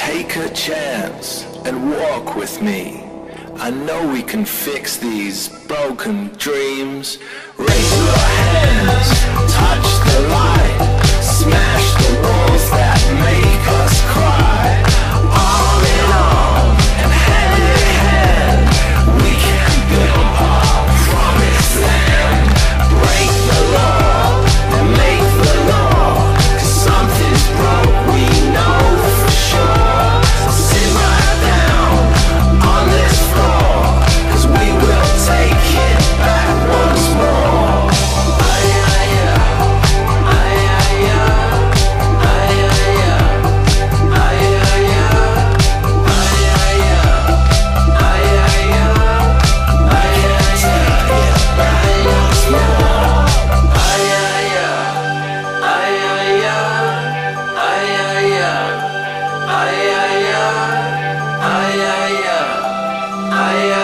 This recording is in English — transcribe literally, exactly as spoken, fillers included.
Take a chance and walk with me. I know we can fix these broken dreams. Raise your hands, touch the light, smash the walls that make us cry. Arm in arm and hand in hand, we can build our promised land. Break the law and make the law, 'cause something's broke, we know for sure. So sit right down on this floor, 'cause we will take it back once more. Ay, ay, ay, ay, ay, ay, ay, ay, ay, I